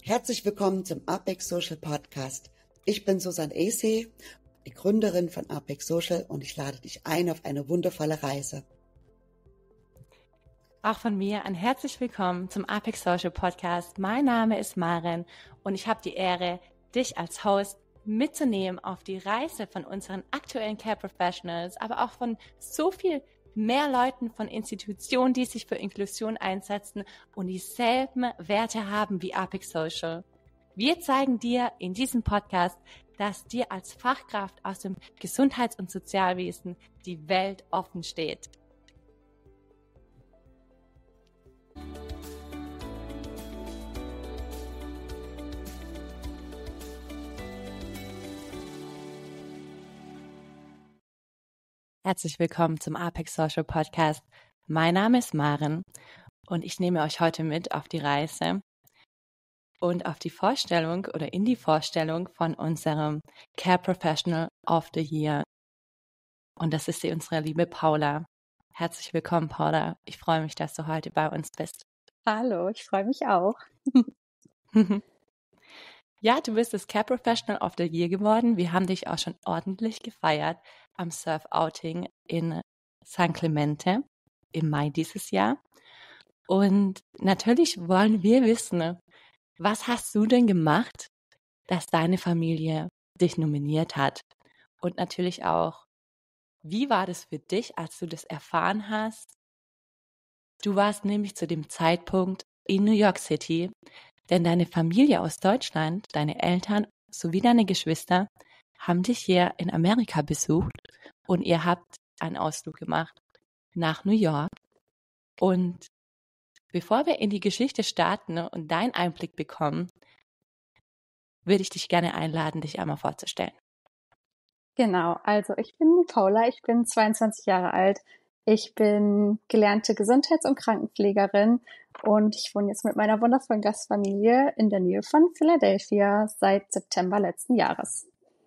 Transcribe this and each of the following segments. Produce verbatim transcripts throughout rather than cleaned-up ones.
Herzlich willkommen zum Apex Social Podcast. Ich bin Susanne Acey, die Gründerin von Apex Social, und ich lade dich ein auf eine wundervolle Reise. Auch von mir ein herzlich willkommen zum Apex Social Podcast. Mein Name ist Maren und ich habe die Ehre, dich als Host mitzunehmen auf die Reise von unseren aktuellen Care Professionals, aber auch von so viel mehr Leuten, von Institutionen, die sich für Inklusion einsetzen und dieselben Werte haben wie Apex Social. Wir zeigen dir in diesem Podcast, dass dir als Fachkraft aus dem Gesundheits- und Sozialwesen die Welt offen steht. Herzlich willkommen zum Apex Social Podcast. Mein Name ist Maren und ich nehme euch heute mit auf die Reise und auf die Vorstellung oder in die Vorstellung von unserem Care Professional of the Year. Und das ist die unsere liebe Paula. Herzlich willkommen, Paula. Ich freue mich, dass du heute bei uns bist. Hallo, ich freue mich auch. Ja, du bist das Care Professional of the Year geworden. Wir haben dich auch schon ordentlich gefeiert am Surf Outing in San Clemente im Mai dieses Jahr. Und natürlich wollen wir wissen, was hast du denn gemacht, dass deine Familie dich nominiert hat? Und natürlich auch, wie war das für dich, als du das erfahren hast? Du warst nämlich zu dem Zeitpunkt in New York City, denn deine Familie aus Deutschland, deine Eltern sowie deine Geschwister haben dich hier in Amerika besucht und ihr habt einen Ausflug gemacht nach New York. Und bevor wir in die Geschichte starten und deinen Einblick bekommen, würde ich dich gerne einladen, dich einmal vorzustellen. Genau, also ich bin die Paula, ich bin zweiundzwanzig Jahre alt. Ich bin gelernte Gesundheits- und Krankenpflegerin und ich wohne jetzt mit meiner wundervollen Gastfamilie in der Nähe von Philadelphia seit September letzten Jahres.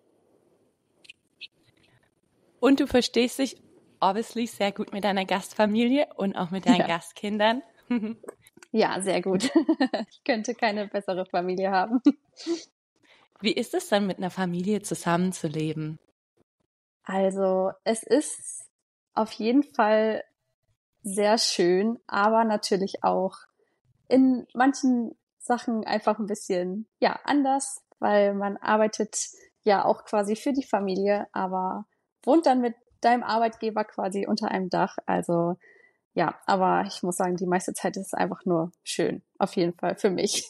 Und du verstehst dich obviously sehr gut mit deiner Gastfamilie und auch mit deinen Ja. Gastkindern. Ja, sehr gut. Ich könnte keine bessere Familie haben. Wie ist es dann, mit einer Familie zusammenzuleben? Also es ist auf jeden Fall sehr schön, aber natürlich auch in manchen Sachen einfach ein bisschen, ja, anders, weil man arbeitet ja auch quasi für die Familie, aber wohnt dann mit deinem Arbeitgeber quasi unter einem Dach. Also ja, aber ich muss sagen, die meiste Zeit ist es einfach nur schön, auf jeden Fall für mich.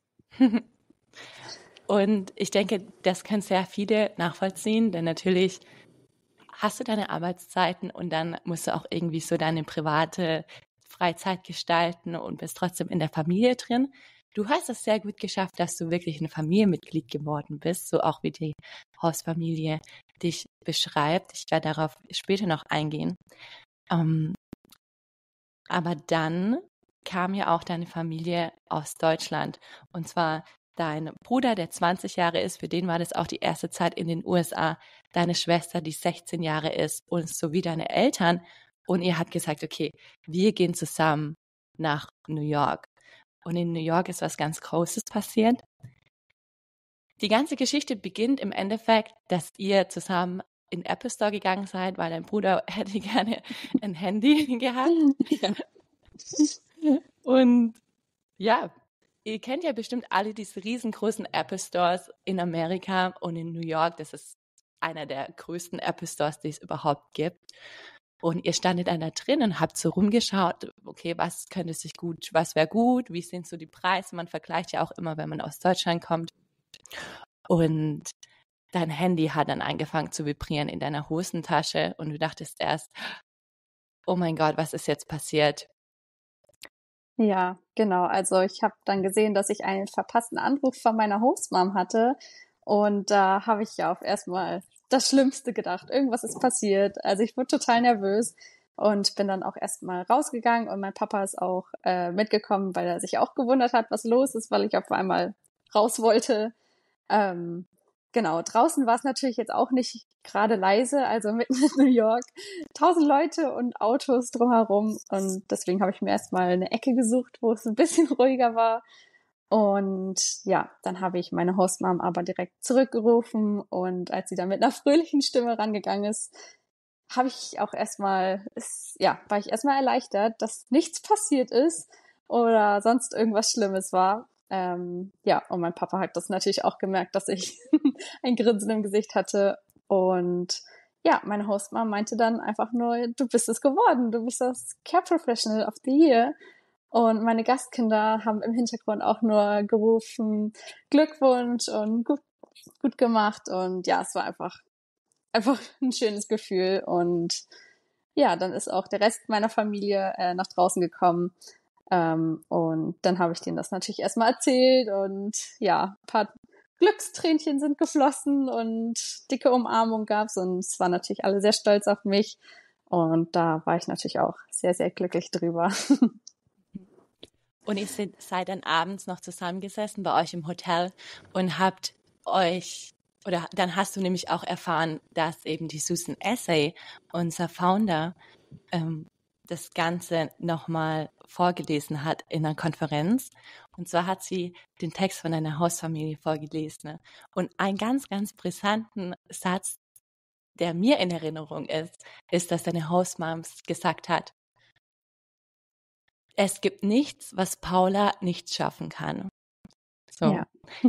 Und ich denke, das können sehr viele nachvollziehen, denn natürlich hast du deine Arbeitszeiten und dann musst du auch irgendwie so deine private Freizeit gestalten und bist trotzdem in der Familie drin. Du hast es sehr gut geschafft, dass du wirklich ein Familienmitglied geworden bist, so auch wie die Hausfamilie dich beschreibt. Ich werde darauf später noch eingehen. Ähm, aber dann kam ja auch deine Familie aus Deutschland, und zwar dein Bruder, der zwanzig Jahre ist, für den war das auch die erste Zeit in den U S A, deine Schwester, die sechzehn Jahre ist, und sowie deine Eltern. Und ihr habt gesagt, okay, wir gehen zusammen nach New York. Und in New York ist was ganz Großes passiert. Die ganze Geschichte beginnt im Endeffekt, dass ihr zusammen in den Apple Store gegangen seid, weil dein Bruder hätte gerne ein Handy gehabt. Ja. Und ja, ihr kennt ja bestimmt alle diese riesengroßen Apple Stores in Amerika und in New York. Das ist einer der größten Apple Stores, die es überhaupt gibt. Und ihr standet dann da drin und habt so rumgeschaut, okay, was könnte sich gut, was wäre gut, wie sind so die Preise? Man vergleicht ja auch immer, wenn man aus Deutschland kommt. Und dein Handy hat dann angefangen zu vibrieren in deiner Hosentasche und du dachtest erst, oh mein Gott, was ist jetzt passiert? Ja, genau. Also ich habe dann gesehen, dass ich einen verpassten Anruf von meiner Hostmom hatte und da habe ich ja auf erstmal das Schlimmste gedacht. Irgendwas ist passiert. Also ich wurde total nervös und bin dann auch erstmal rausgegangen und mein Papa ist auch äh, mitgekommen, weil er sich auch gewundert hat, was los ist, weil ich auf einmal raus wollte. Ähm, genau, draußen war es natürlich jetzt auch nicht gerade leise, also mitten in New York, tausend Leute und Autos drumherum und deswegen habe ich mir erstmal eine Ecke gesucht, wo es ein bisschen ruhiger war Und ja, dann habe ich meine Hostmom aber direkt zurückgerufen und als sie dann mit einer fröhlichen Stimme rangegangen ist, habe ich auch erstmal, ja, war ich erstmal erleichtert, dass nichts passiert ist oder sonst irgendwas Schlimmes war. Ähm, ja, und mein Papa hat das natürlich auch gemerkt, dass ich ein Grinsen im Gesicht hatte. Und ja, meine Hostmom meinte dann einfach nur, du bist es geworden, du bist das Care Professional of the Year. Und meine Gastkinder haben im Hintergrund auch nur gerufen, Glückwunsch und gut, gut gemacht. Und ja, es war einfach, einfach ein schönes Gefühl. Und ja, dann ist auch der Rest meiner Familie äh, nach draußen gekommen. Ähm, und dann habe ich denen das natürlich erstmal erzählt. Und ja, ein paar Glückstränchen sind geflossen und dicke Umarmung gab's. Und es waren natürlich alle sehr stolz auf mich. Und da war ich natürlich auch sehr, sehr glücklich drüber. Und ihr seid dann abends noch zusammengesessen bei euch im Hotel und habt euch, oder dann hast du nämlich auch erfahren, dass eben die Susan Essay, unser Founder, ähm, das Ganze nochmal vorgelesen hat in einer Konferenz. Und zwar hat sie den Text von einer Hausfamilie vorgelesen. Und einen ganz, ganz brisanten Satz, der mir in Erinnerung ist, ist, dass deine Hausmoms gesagt hat, es gibt nichts, was Paula nicht schaffen kann. So. Ja.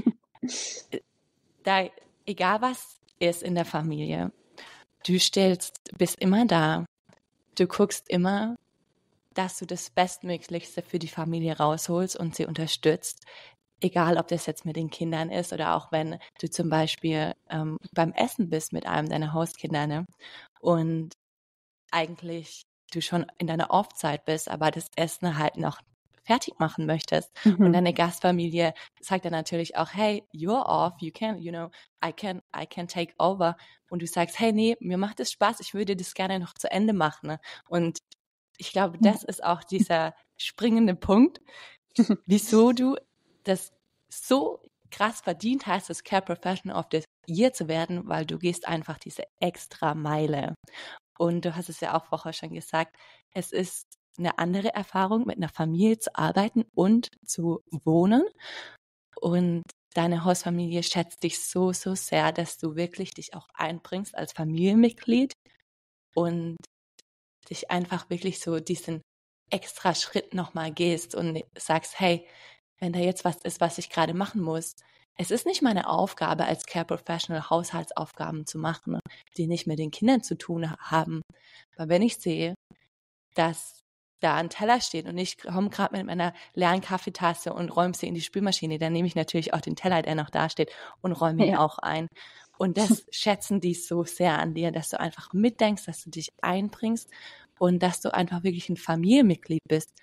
Da, egal was ist in der Familie, du stellst, bist immer da. Du guckst immer, dass du das Bestmöglichste für die Familie rausholst und sie unterstützt. Egal, ob das jetzt mit den Kindern ist oder auch wenn du zum Beispiel ähm, beim Essen bist mit einem deiner Hauskinder, ne? Und eigentlich du schon in deiner Off-Zeit bist, aber das Essen halt noch fertig machen möchtest. Mhm. Und deine Gastfamilie sagt dann natürlich auch, hey, you're off, you can, you know, I can, I can take over. Und du sagst, hey, nee, mir macht es Spaß, ich würde das gerne noch zu Ende machen. Ne? Und ich glaube, das ist auch dieser springende Punkt, wieso du das so krass verdient hast, das Care Professional of the Year zu werden, weil du gehst einfach diese extra Meile. Und du hast es ja auch vorher schon gesagt, es ist eine andere Erfahrung, mit einer Familie zu arbeiten und zu wohnen. Und deine Hausfamilie schätzt dich so, so sehr, dass du wirklich dich auch einbringst als Familienmitglied und dich einfach wirklich so diesen extra Schritt nochmal gehst und sagst, hey, wenn da jetzt was ist, was ich gerade machen muss, es ist nicht meine Aufgabe als Care Professional, Haushaltsaufgaben zu machen, die nicht mit den Kindern zu tun haben. Aber wenn ich sehe, dass da ein Teller steht und ich komme gerade mit meiner leeren Kaffeetasse und räume sie in die Spülmaschine, dann nehme ich natürlich auch den Teller, der noch da steht, und räume ihn ja. auch ein. Und das schätzen die so sehr an dir, dass du einfach mitdenkst, dass du dich einbringst und dass du einfach wirklich ein Familienmitglied bist.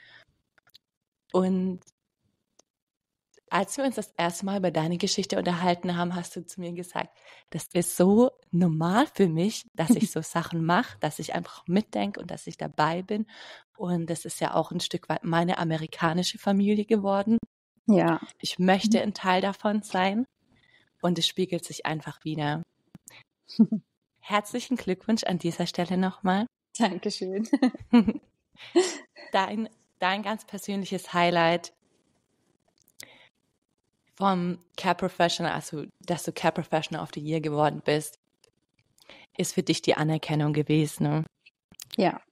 Und als wir uns das erste Mal über deine Geschichte unterhalten haben, hast du zu mir gesagt, das ist so normal für mich, dass ich so Sachen mache, dass ich einfach mitdenke und dass ich dabei bin. Und das ist ja auch ein Stück weit meine amerikanische Familie geworden. Ja. Ich möchte ein Teil davon sein und es spiegelt sich einfach wieder. Herzlichen Glückwunsch an dieser Stelle nochmal. Dankeschön. Dein, dein ganz persönliches Highlight vom Care Professional, also dass du Care Professional of the Year geworden bist, ist für dich die Anerkennung gewesen. Ne? Ja.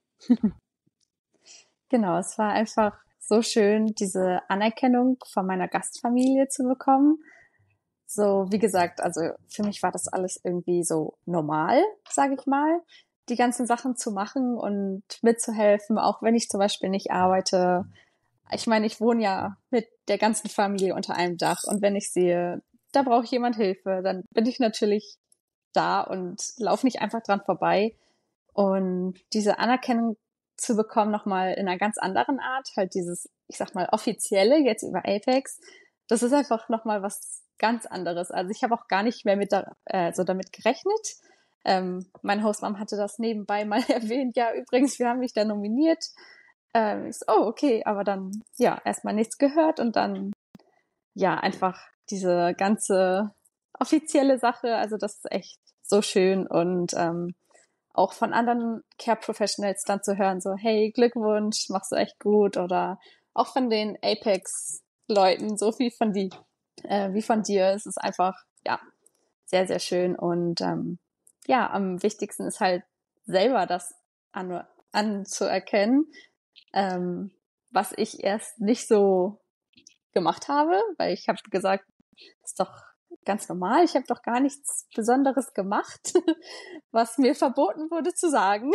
Genau, es war einfach so schön, diese Anerkennung von meiner Gastfamilie zu bekommen. So, wie gesagt, also für mich war das alles irgendwie so normal, sage ich mal, die ganzen Sachen zu machen und mitzuhelfen, auch wenn ich zum Beispiel nicht arbeite. Ich meine, ich wohne ja mit der ganzen Familie unter einem Dach und wenn ich sehe, da braucht jemand Hilfe, dann bin ich natürlich da und laufe nicht einfach dran vorbei. Und diese Anerkennung zu bekommen nochmal in einer ganz anderen Art, halt dieses, ich sag mal, offizielle jetzt über Apex, das ist einfach nochmal was ganz anderes. Also ich habe auch gar nicht mehr mit da, äh, so damit gerechnet. Ähm, meine Hostmom hatte das nebenbei mal erwähnt. Ja, übrigens, wir haben mich da nominiert. Ähm, ich so, oh, okay, aber dann, ja, erstmal nichts gehört und dann, ja, einfach diese ganze offizielle Sache, also das ist echt so schön und ähm, auch von anderen Care Professionals dann zu hören, so, hey, Glückwunsch, machst du echt gut oder auch von den Apex Leuten, so viel von die, äh, wie von dir. Es ist einfach, ja, sehr, sehr schön. Und ähm, ja, am wichtigsten ist halt selber das an, anzuerkennen, ähm, was ich erst nicht so gemacht habe, weil ich habe gesagt, das ist doch ganz normal, ich habe doch gar nichts Besonderes gemacht, was mir verboten wurde zu sagen.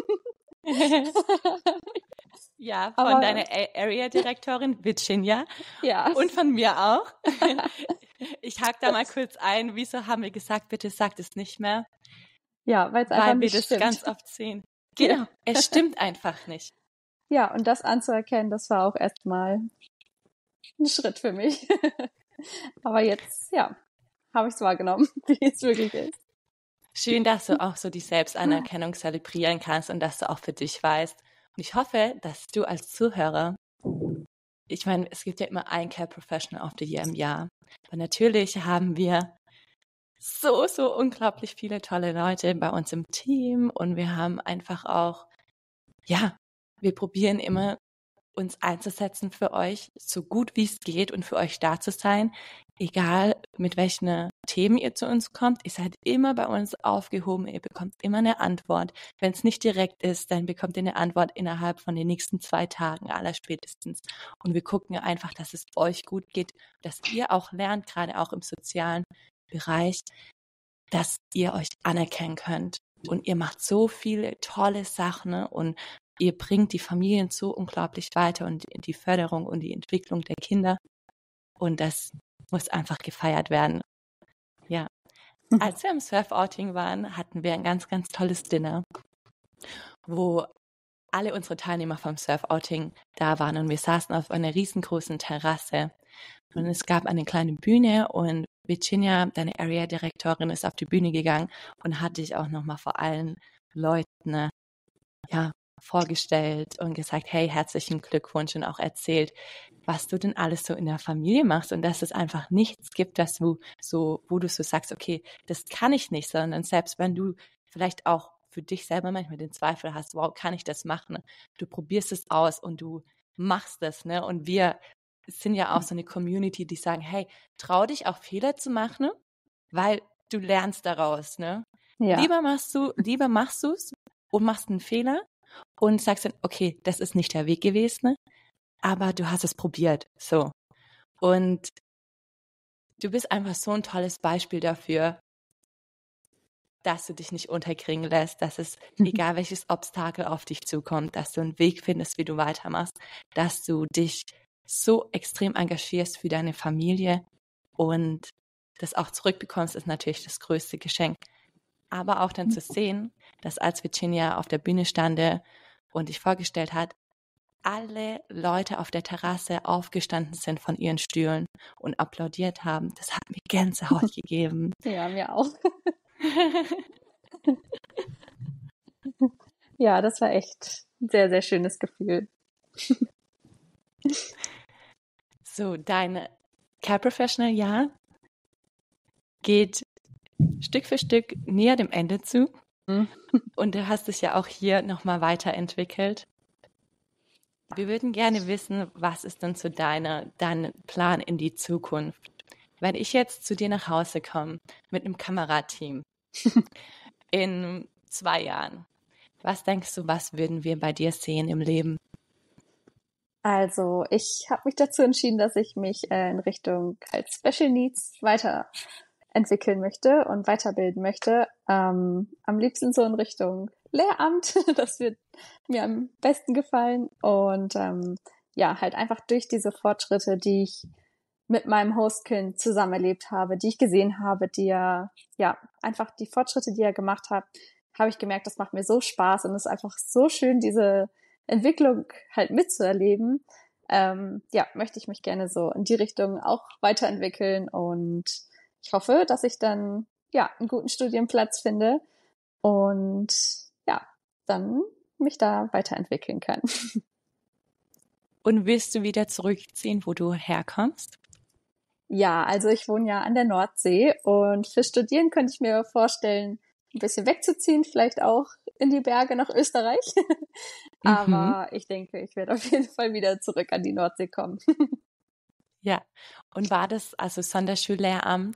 Ja, von Aber deiner A- Area-Direktorin Virginia ja, und von mir auch. Ich hake da mal kurz ein. Wieso haben wir gesagt, bitte sagt es nicht mehr? ja, weil es einfach Weil wir nicht das stimmt. ganz oft sehen. Genau, es stimmt einfach nicht. Ja, und das anzuerkennen, das war auch erstmal ein Schritt für mich. Aber jetzt, ja, habe ich es wahrgenommen, wie es wirklich ist. Schön, dass du auch so die Selbstanerkennung zelebrieren kannst und dass du auch für dich weißt. Und ich hoffe, dass du als Zuhörer, ich meine, es gibt ja immer ein Care Professional of the Year im Jahr. Aber natürlich haben wir so, so unglaublich viele tolle Leute bei uns im Team und wir haben einfach auch, ja, wir probieren immer uns einzusetzen für euch, so gut wie es geht und für euch da zu sein. Egal mit welchen Themen ihr zu uns kommt, ihr seid immer bei uns aufgehoben, ihr bekommt immer eine Antwort. Wenn es nicht direkt ist, dann bekommt ihr eine Antwort innerhalb von den nächsten zwei Tagen allerspätestens. Und wir gucken einfach, dass es euch gut geht, dass ihr auch lernt, gerade auch im sozialen Bereich, dass ihr euch anerkennen könnt. Und ihr macht so viele tolle Sachen, ne? Und ihr bringt die Familien so unglaublich weiter und die Förderung und die Entwicklung der Kinder. Und das muss einfach gefeiert werden. Ja. Als wir am Surf-Outing waren, hatten wir ein ganz, ganz tolles Dinner, wo alle unsere Teilnehmer vom Surf-Outing da waren und wir saßen auf einer riesengroßen Terrasse. Und es gab eine kleine Bühne und Virginia, deine Area-Direktorin, ist auf die Bühne gegangen und hat dich auch nochmal vor allen Leuten, ja, vorgestellt und gesagt, hey, herzlichen Glückwunsch und auch erzählt, was du denn alles so in der Familie machst und dass es einfach nichts gibt, dass du so, wo du so sagst, okay, das kann ich nicht, sondern selbst wenn du vielleicht auch für dich selber manchmal den Zweifel hast, wow, kann ich das machen? Du probierst es aus und du machst es, ne? Und wir sind ja auch so eine Community, die sagen, hey, trau dich auch Fehler zu machen, weil du lernst daraus, ne? Ja. Lieber machst du, lieber machst du es und machst einen Fehler und sagst dann, okay, das ist nicht der Weg gewesen, ne? Aber du hast es probiert, so. Und du bist einfach so ein tolles Beispiel dafür, dass du dich nicht unterkriegen lässt, dass es, egal welches Obstakel auf dich zukommt, dass du einen Weg findest, wie du weitermachst, dass du dich so extrem engagierst für deine Familie und das auch zurückbekommst, ist natürlich das größte Geschenk. Aber auch dann zu sehen, dass als Virginia auf der Bühne stand und dich vorgestellt hat, alle Leute auf der Terrasse aufgestanden sind von ihren Stühlen und applaudiert haben, das hat mir Gänsehaut gegeben. Ja, mir auch. Ja, das war echt ein sehr, sehr schönes Gefühl. So, dein Care Professional Jahr geht Stück für Stück näher dem Ende zu. Mhm. Und du hast dich ja auch hier nochmal weiterentwickelt. Wir würden gerne wissen, was ist denn so deine, dein Plan in die Zukunft? Wenn ich jetzt zu dir nach Hause komme mit einem Kamerateam in zwei Jahren, was denkst du, was würden wir bei dir sehen im Leben? Also ich habe mich dazu entschieden, dass ich mich äh, in Richtung halt Special Needs weiterentwickeln möchte und weiterbilden möchte. Ähm, am liebsten so in Richtung Lehramt. Das wird mir am besten gefallen. Und ähm, ja, halt einfach durch diese Fortschritte, die ich mit meinem Hostkind zusammen erlebt habe, die ich gesehen habe, die er, ja, einfach die Fortschritte, die er gemacht hat, habe ich gemerkt, das macht mir so Spaß und es ist einfach so schön, diese Entwicklung halt mitzuerleben. Ähm, ja, möchte ich mich gerne so in die Richtung auch weiterentwickeln und ich hoffe, dass ich dann, ja, einen guten Studienplatz finde und ja, dann mich da weiterentwickeln kann. Und willst du wieder zurückziehen, wo du herkommst? Ja, also ich wohne ja an der Nordsee und für Studieren könnte ich mir vorstellen, ein bisschen wegzuziehen, vielleicht auch in die Berge nach Österreich. Aber mhm. ich denke, ich werde auf jeden Fall wieder zurück an die Nordsee kommen. Ja. Und war das, also Sonderschullehramt,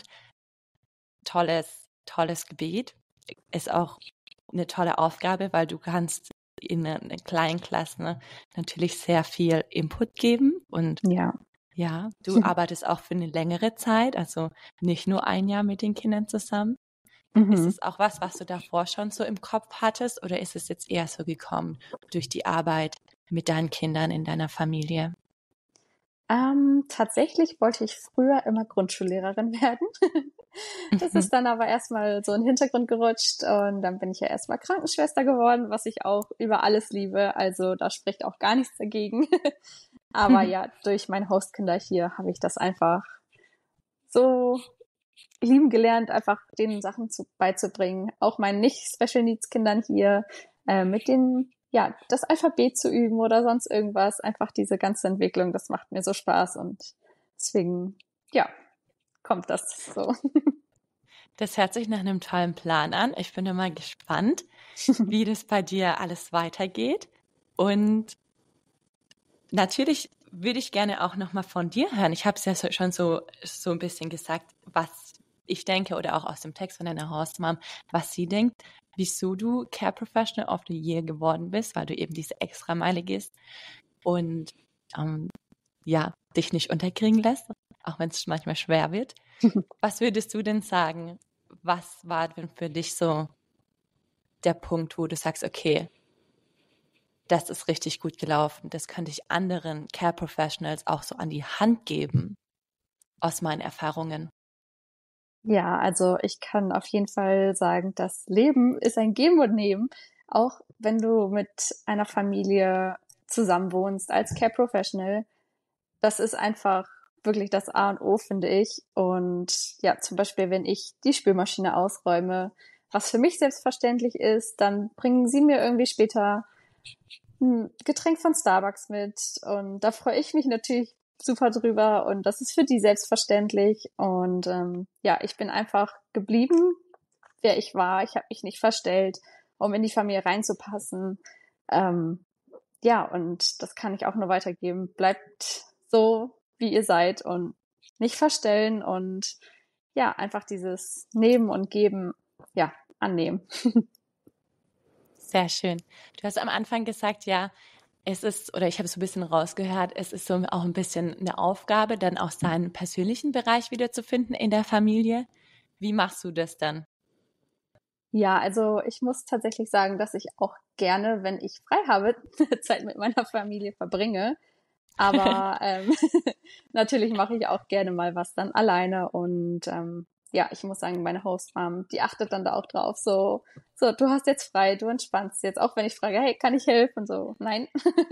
tolles, tolles Gebiet, ist auch eine tolle Aufgabe, weil du kannst in einer kleinen Klasse ne, natürlich sehr viel Input geben und Ja. ja, du arbeitest auch für eine längere Zeit, also nicht nur ein Jahr mit den Kindern zusammen. Ist Mhm. es auch was, was du davor schon so im Kopf hattest oder ist es jetzt eher so gekommen durch die Arbeit mit deinen Kindern in deiner Familie? Ähm, tatsächlich wollte ich früher immer Grundschullehrerin werden. Das Mhm. ist dann aber erstmal so in den Hintergrund gerutscht und dann bin ich ja erstmal Krankenschwester geworden, was ich auch über alles liebe. Also da spricht auch gar nichts dagegen. Aber ja, durch meine Hostkinder hier habe ich das einfach so lieben gelernt, einfach denen Sachen zu, beizubringen. Auch meinen nicht-Special Needs Kindern hier, äh, mit denen, ja, das Alphabet zu üben oder sonst irgendwas. Einfach diese ganze Entwicklung, das macht mir so Spaß und deswegen, ja, kommt das so. Das hört sich nach einem tollen Plan an. Ich bin immer gespannt, wie das bei dir alles weitergeht. Und natürlich würde ich gerne auch nochmal von dir hören. Ich habe es ja so- schon so, so ein bisschen gesagt, was ich denke oder auch aus dem Text von deiner Hausmam, was sie denkt, wieso du Care Professional of the Year geworden bist, weil du eben diese Extrameile gehst und ähm, ja, dich nicht unterkriegen lässt, auch wenn es manchmal schwer wird. Was würdest du denn sagen? Was war denn für dich so der Punkt, wo du sagst, okay, das ist richtig gut gelaufen. Das könnte ich anderen Care Professionals auch so an die Hand geben, aus meinen Erfahrungen. Ja, also ich kann auf jeden Fall sagen, das Leben ist ein Geben und Nehmen. Auch wenn du mit einer Familie zusammenwohnst als Care Professional, das ist einfach wirklich das A und O, finde ich. Und ja, zum Beispiel, wenn ich die Spülmaschine ausräume, was für mich selbstverständlich ist, dann bringen sie mir irgendwie später ein Getränk von Starbucks mit. Und da freue ich mich natürlich super drüber. Und das ist für die selbstverständlich. Und ähm, ja, ich bin einfach geblieben, wer ich war. Ich habe mich nicht verstellt, um in die Familie reinzupassen. Ähm, ja, und das kann ich auch nur weitergeben. Bleibt so, wie ihr seid und nicht verstellen und ja, einfach dieses Nehmen und Geben, ja, annehmen. Sehr schön. Du hast am Anfang gesagt, ja, es ist, oder ich habe so ein bisschen rausgehört, es ist so auch ein bisschen eine Aufgabe, dann auch seinen persönlichen Bereich wiederzufinden in der Familie. Wie machst du das dann? Ja, also ich muss tatsächlich sagen, dass ich auch gerne, wenn ich frei habe, Zeit mit meiner Familie verbringe. Aber ähm, natürlich mache ich auch gerne mal was dann alleine. Und ähm, ja, ich muss sagen, meine Hostmom, die achtet dann da auch drauf. So, so, du hast jetzt frei, du entspannst jetzt. Auch wenn ich frage, hey, kann ich helfen? So, nein.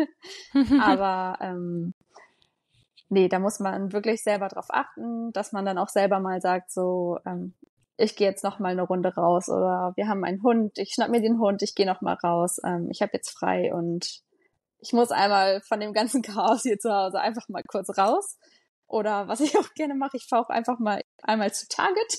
Aber ähm, nee, da muss man wirklich selber drauf achten, dass man dann auch selber mal sagt, so, ähm, ich gehe jetzt noch mal eine Runde raus oder wir haben einen Hund, ich schnapp mir den Hund, ich gehe noch mal raus, ähm, ich habe jetzt frei und ich muss einmal von dem ganzen Chaos hier zu Hause einfach mal kurz raus. Oder was ich auch gerne mache, ich fahre auch einfach mal einmal zu Target.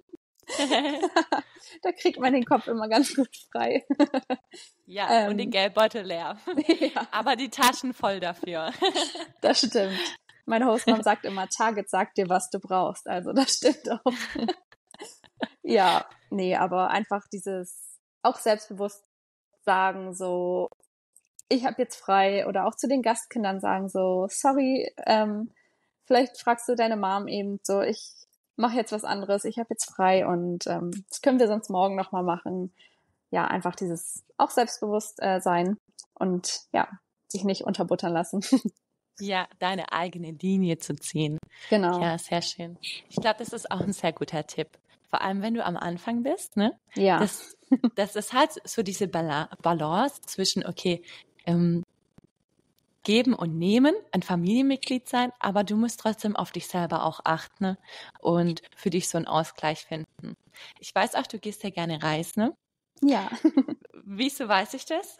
Da kriegt man den Kopf immer ganz gut frei. Ja, und den ähm, Geldbeutel leer. ja, Aber die Taschen voll dafür. das stimmt. Meine Hostmom sagt immer, Target sagt dir, was du brauchst. Also das stimmt auch. Ja, nee, aber einfach dieses auch selbstbewusst sagen, so, ich habe jetzt frei oder auch zu den Gastkindern sagen, so, sorry, ähm, vielleicht fragst du deine Mom eben so, ich mache jetzt was anderes, ich habe jetzt frei und ähm, das können wir sonst morgen nochmal machen. Ja, einfach dieses auch selbstbewusst äh, sein und ja, sich nicht unterbuttern lassen. Ja, deine eigene Linie zu ziehen. Genau. Ja, sehr schön. Ich glaube, das ist auch ein sehr guter Tipp. Vor allem, wenn du am Anfang bist, ne? Ja. Das, das ist halt so diese Bala- Balance zwischen, okay, ähm, geben und nehmen, ein Familienmitglied sein, aber du musst trotzdem auf dich selber auch achten, ne? Und für dich so einen Ausgleich finden. Ich weiß auch, du gehst ja gerne reisen, ne? Ja. Wieso weiß ich das?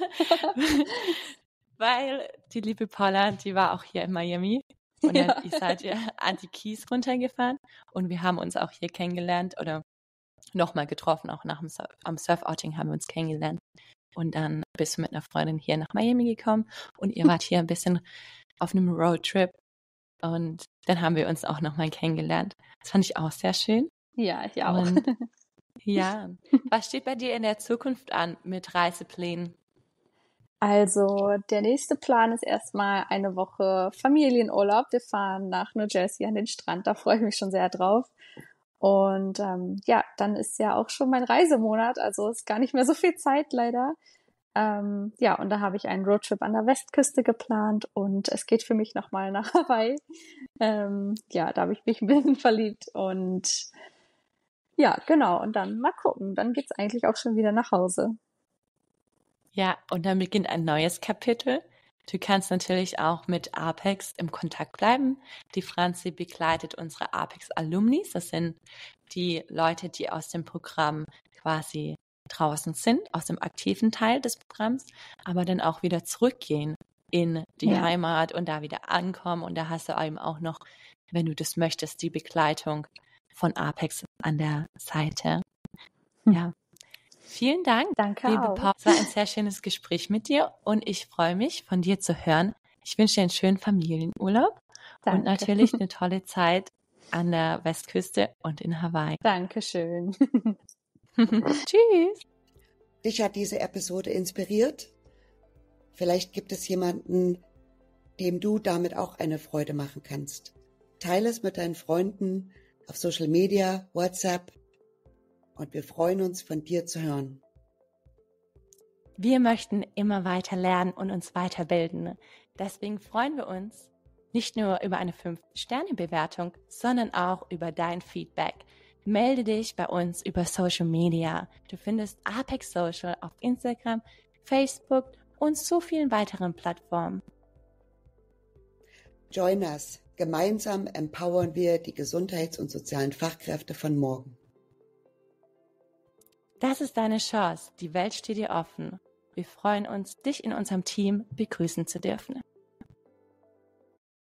Weil die liebe Paula, die war auch hier in Miami und dann Ja. ihr seid ja an die Keys runtergefahren und wir haben uns auch hier kennengelernt oder nochmal getroffen, auch nach dem Surf, am Surf-Outing haben wir uns kennengelernt. Und dann bist du mit einer Freundin hier nach Miami gekommen und ihr wart hier ein bisschen auf einem Roadtrip. Und dann haben wir uns auch nochmal kennengelernt. Das fand ich auch sehr schön. Ja, ich auch. Und ja, was steht bei dir in der Zukunft an mit Reiseplänen? Also der nächste Plan ist erstmal eine Woche Familienurlaub. Wir fahren nach New Jersey an den Strand, da freue ich mich schon sehr drauf. Und ähm, ja, dann ist ja auch schon mein Reisemonat, also ist gar nicht mehr so viel Zeit leider. Ähm, ja, und da habe ich einen Roadtrip an der Westküste geplant und es geht für mich nochmal nach Hawaii. Ähm, ja, da habe ich mich ein bisschen verliebt und ja, genau. Und dann mal gucken, dann geht's eigentlich auch schon wieder nach Hause. Ja, und dann beginnt ein neues Kapitel. Du kannst natürlich auch mit Apex im Kontakt bleiben. Die Franzi begleitet unsere Apex-Alumnis. Das sind die Leute, die aus dem Programm quasi draußen sind, aus dem aktiven Teil des Programms, aber dann auch wieder zurückgehen in die Ja. Heimat und da wieder ankommen. Und da hast du eben auch noch, wenn du das möchtest, die Begleitung von Apex an der Seite. Hm. Ja. Vielen Dank, Danke liebe auch. Paul. Es war ein sehr schönes Gespräch mit dir und ich freue mich, von dir zu hören. Ich wünsche dir einen schönen Familienurlaub Danke. und natürlich eine tolle Zeit an der Westküste und in Hawaii. Dankeschön. Tschüss. Dich hat diese Episode inspiriert? Vielleicht gibt es jemanden, dem du damit auch eine Freude machen kannst. Teile es mit deinen Freunden auf Social Media, WhatsApp und wir freuen uns, von dir zu hören. Wir möchten immer weiter lernen und uns weiterbilden. Deswegen freuen wir uns nicht nur über eine fünf Sterne Bewertung, sondern auch über dein Feedback. Melde dich bei uns über Social Media. Du findest Apex Social auf Instagram, Facebook und so vielen weiteren Plattformen. Join us. Gemeinsam empowern wir die Gesundheits- und sozialen Fachkräfte von morgen. Das ist deine Chance. Die Welt steht dir offen. Wir freuen uns, dich in unserem Team begrüßen zu dürfen.